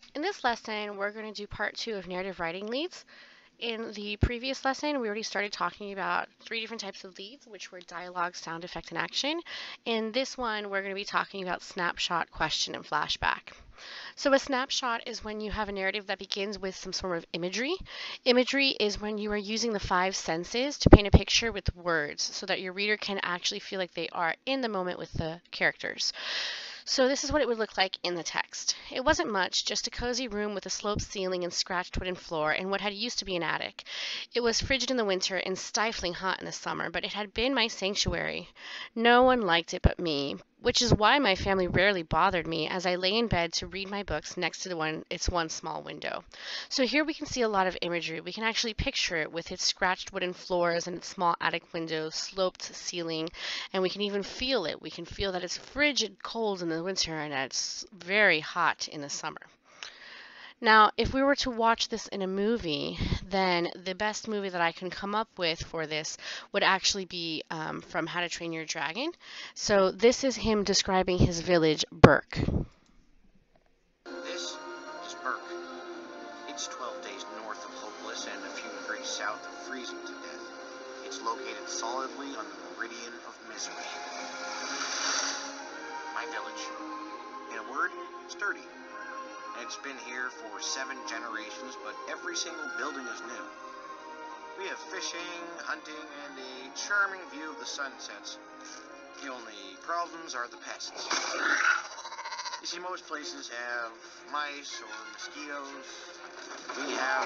In this lesson, we're going to do part 2 of narrative writing leads. In the previous lesson, we already started talking about 3 different types of leads, which were dialogue, sound effect, and action. In this one, we're going to be talking about snapshot, question, and flashback. So a snapshot is when you have a narrative that begins with some sort of imagery. Imagery is when you are using the 5 senses to paint a picture with words so that your reader can actually feel like they are in the moment with the characters. So this is what it would look like in the text. It wasn't much, just a cozy room with a sloped ceiling and scratched wooden floor and what had used to be an attic. It was frigid in the winter and stifling hot in the summer, but it had been my sanctuary. No one liked it but me, which is why my family rarely bothered me as I lay in bed to read my books next to its one small window. So here we can see a lot of imagery. We can actually picture it with its scratched wooden floors and its small attic windows, sloped ceiling, and we can even feel it. We can feel that it's frigid cold in the winter and that it's very hot in the summer. Now, if we were to watch this in a movie, then the best movie that I can come up with for this would actually be from How to Train Your Dragon. So this is him describing his village, Berk. This is Burke. It's 12 days north of Hopeless and a few degrees south of freezing to death. It's located solidly on the meridian of misery. My village. In a word, sturdy. And it's been here for 7 generations, but every single building is new. We have fishing, hunting, and a charming view of the sunsets. The only problems are the pests. You see, most places have mice or mosquitoes. We have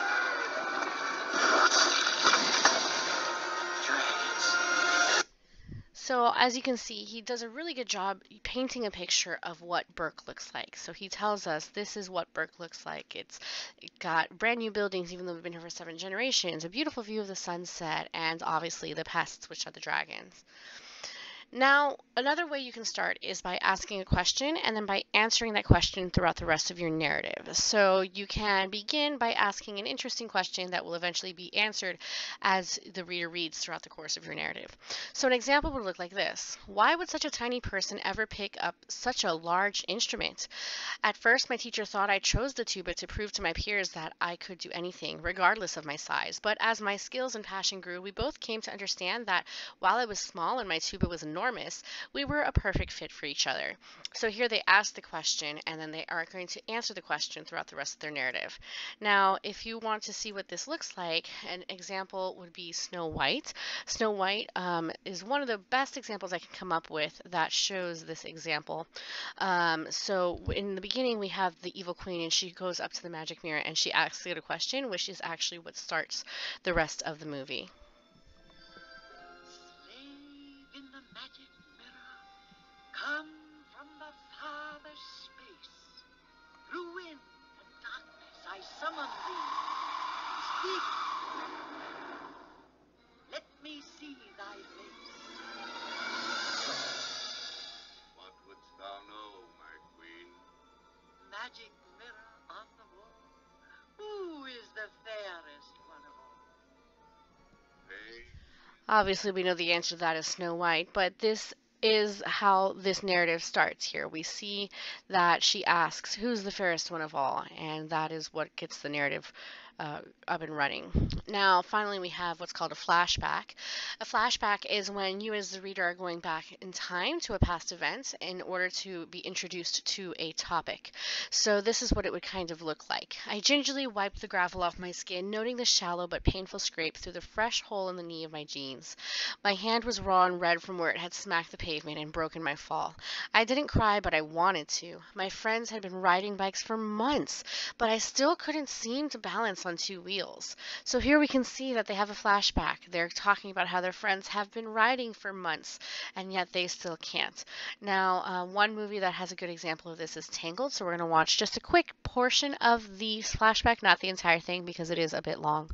dragons. So as you can see, he does a really good job painting a picture of what Berk looks like. So he tells us this is what Berk looks like. It got brand new buildings, even though we've been here for 7 generations, a beautiful view of the sunset, and obviously the pests, which are the dragons. Now, another way you can start is by asking a question and then by answering that question throughout the rest of your narrative. So you can begin by asking an interesting question that will eventually be answered as the reader reads throughout the course of your narrative. So an example would look like this. Why would such a tiny person ever pick up such a large instrument? At first, my teacher thought I chose the tuba to prove to my peers that I could do anything, regardless of my size. But as my skills and passion grew, we both came to understand that while I was small and my tuba was enormous, we were a perfect fit for each other. So here they ask the question, and then they are going to answer the question throughout the rest of their narrative. Now, if you want to see what this looks like, an example would be Snow White. Snow White is one of the best examples I can come up with that shows this example. So in the beginning, we have the evil queen, and she goes up to the magic mirror and she asks it a question, which is actually what starts the rest of the movie. Slave in the magic mirror, come from the farthest space. Through wind and darkness I summon thee. Speak! Let me see thy face. What wouldst thou know, my queen? Magic mirror on the wall, who is the fairest one of all? Hey, Obviously, we know the answer to that is Snow White, but this is how this narrative starts here. We see that she asks, who's the fairest one of all? And that is what gets the narrative up and running. Now, finally, we have what's called a flashback. A flashback is when you as the reader are going back in time to a past event in order to be introduced to a topic. So this is what it would kind of look like. I gingerly wiped the gravel off my skin, noting the shallow but painful scrape through the fresh hole in the knee of my jeans. My hand was raw and red from where it had smacked the pavement and broken my fall. I didn't cry, but I wanted to. My friends had been riding bikes for months, but I still couldn't seem to balance on 2 wheels. So here we can see that they have a flashback. They're talking about how their friends have been riding for months, and yet they still can't. Now, one movie that has a good example of this is Tangled, so we're going to watch just a quick portion of the flashback, not the entire thing because it is a bit long.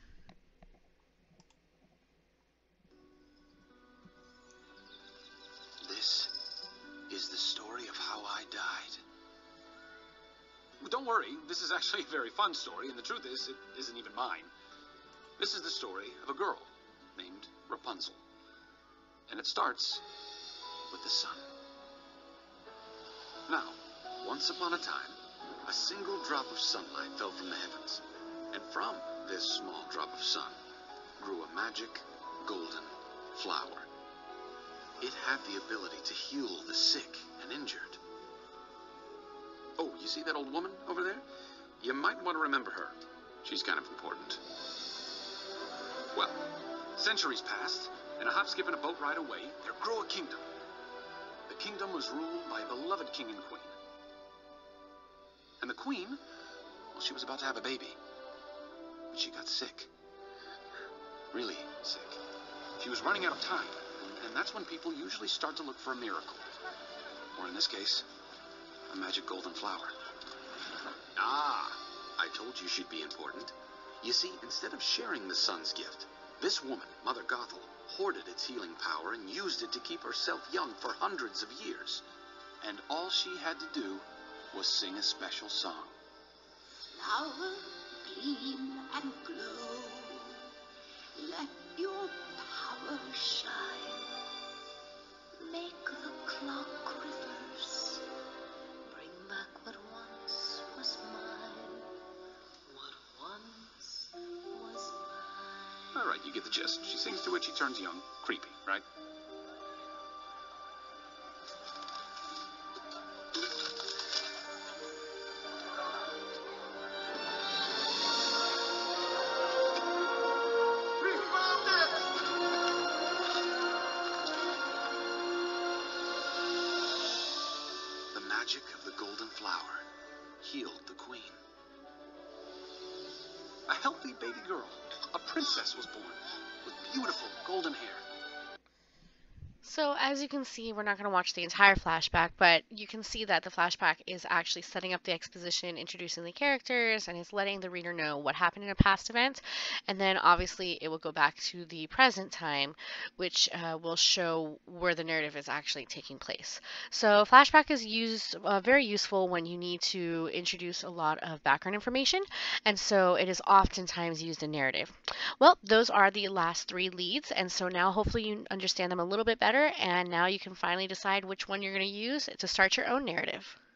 This is the story of how I died. Well, don't worry, this is actually a very fun story, and the truth is, it isn't even mine. This is the story of a girl named Rapunzel. And it starts with the sun. Now, once upon a time, a single drop of sunlight fell from the heavens, and from this small drop of sun grew a magic golden flower. It had the ability to heal the sick and injured. Oh, you see that old woman over there? You might want to remember her. She's kind of important. Well, centuries passed, and a hop, skip, and a boat ride away, there grew a kingdom. The kingdom was ruled by a beloved king and queen. And the queen, well, she was about to have a baby. But she got sick. Really sick. She was running out of time. And that's when people usually start to look for a miracle. Or in this case, a magic golden flower. Ah, I told you she'd be important. You see, instead of sharing the sun's gift, this woman, Mother Gothel, hoarded its healing power and used it to keep herself young for hundreds of years. And all she had to do was sing a special song. Flower, gleam and glow, let your power shine. Make the clock reverse, bring back what once was mine. What once was mine. All right, you get the gist. She sings to it, she turns young. Creepy, right? The magic of the golden flower healed the queen. A healthy baby girl, a princess, was born with beautiful golden hair. So as you can see, we're not going to watch the entire flashback, but you can see that the flashback is actually setting up the exposition, introducing the characters, and is letting the reader know what happened in a past event. And then obviously it will go back to the present time, which will show where the narrative is actually taking place. So flashback is very useful when you need to introduce a lot of background information, and so it is oftentimes used in narrative. Well, those are the last 3 leads, and so now hopefully you understand them a little bit better, and now you can finally decide which one you're going to use to start your own narrative.